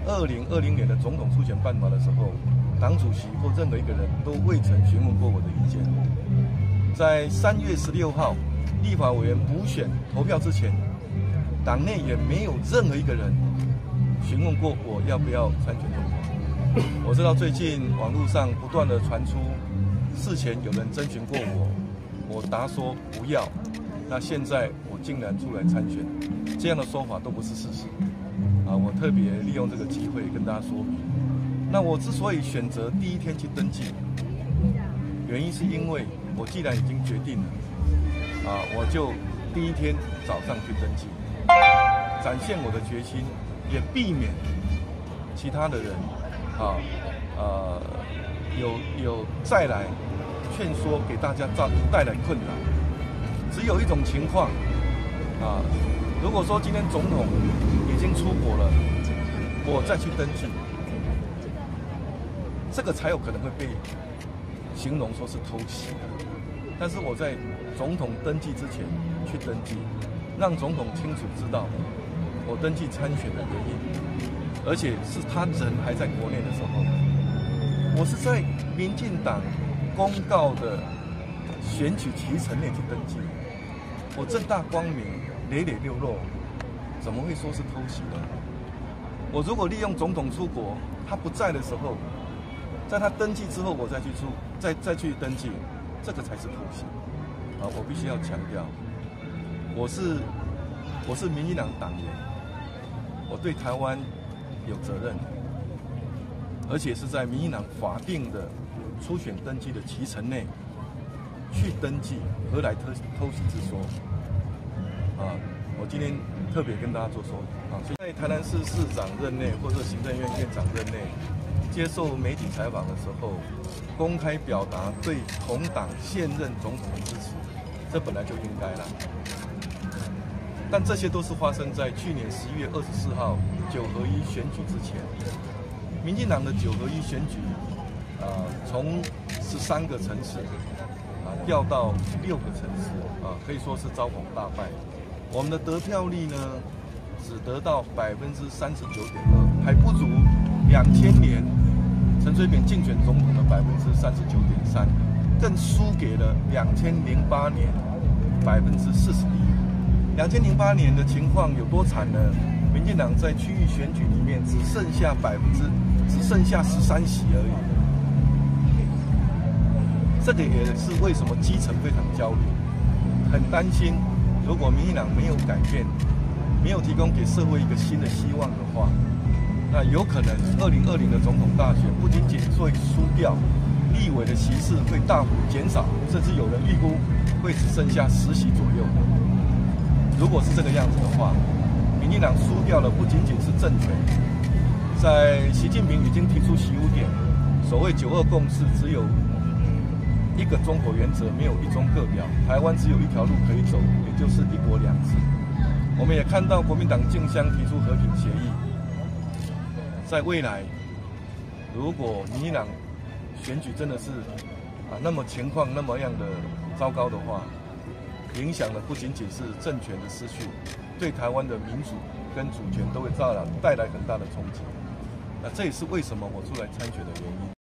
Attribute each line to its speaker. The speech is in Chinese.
Speaker 1: 2020年的总统初选办法的时候，党主席或任何一个人都未曾询问过我的意见。在3月16号立法委员补选投票之前，党内也没有任何一个人询问过我要不要参选总统。我知道最近网络上不断的传出事前有人征询过我答说不要，那现在我竟然出来参选，这样的说法都不是事实。我特别利用这个机会跟大家说明。那我之所以选择第一天去登记，原因是因为我既然已经决定了，我就第一天早上去登记，展现我的决心，也避免其他的人有再来劝说给大家带来困扰。只有一种情况如果说今天总统已经出国了，我再去登记，这个才有可能会被形容说是偷袭。但是我在总统登记之前去登记，让总统清楚知道我登记参选的原因，而且是他人还在国内的时候，我是在民进党公告的选举期程内去登记，我正大光明、磊磊六落，怎么会说是偷袭呢？我如果利用总统出国，他不在的时候，在他登记之后，我再去登记，这个才是偷袭。我必须要强调，我是民进党党员，我对台湾有责任，而且是在民进党法定的初选登记的期程内去登记，何来偷袭之说？我今天特别跟大家做说明所以在台南市市长任内或者行政院院长任内，接受媒体采访的时候，公开表达对同党现任总统的支持，这本来就应该了。但这些都是发生在去年11月24号9合1选举之前。民进党的9合1选举，从13个城市调到6个城市，可以说是遭逢大败。我们的得票率呢，只得到39.2%，还不如2000年陈水扁竞选总统的39.3%，更输给了2008年41%。2008年的情况有多惨呢？民进党在区域选举里面只剩下13席而已。这个也是为什么基层非常焦虑，很担心，如果民进党没有改变，没有提供给社会一个新的希望的话，那有可能2020的总统大选不仅仅会输掉，立委的席次会大幅减少，甚至有人预估会只剩下10席左右。如果是这个样子的话，民进党输掉的不仅仅是政权，在习近平已经提出习五点，所谓9·2共识，只有一个中国原则，没有一中各表，台湾只有一条路可以走，也就是1国2制。我们也看到国民党竞相提出和平协议，在未来，如果民进党选举真的是那么情况那么样的糟糕的话，影响的不仅仅是政权的失去，对台湾的民主跟主权都会带来很大的冲击。那这也是为什么我出来参选的原因。